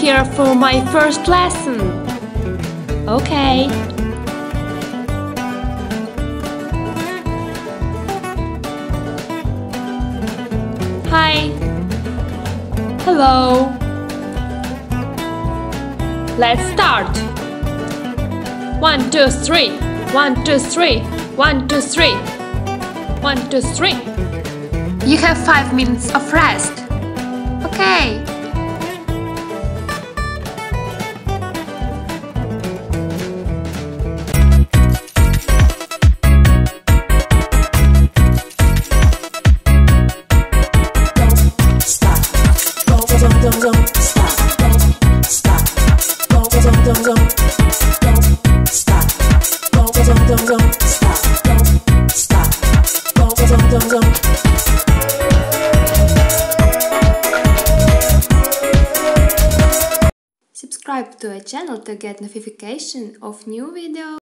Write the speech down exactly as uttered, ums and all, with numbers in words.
here for my first lesson. Okay. Hi. Hello. Let's start. One, two, three. One, two, three. One, two, three. One, two, three. You have five minutes of rest. Okay. Subscribe to our channel to get notification of new videos.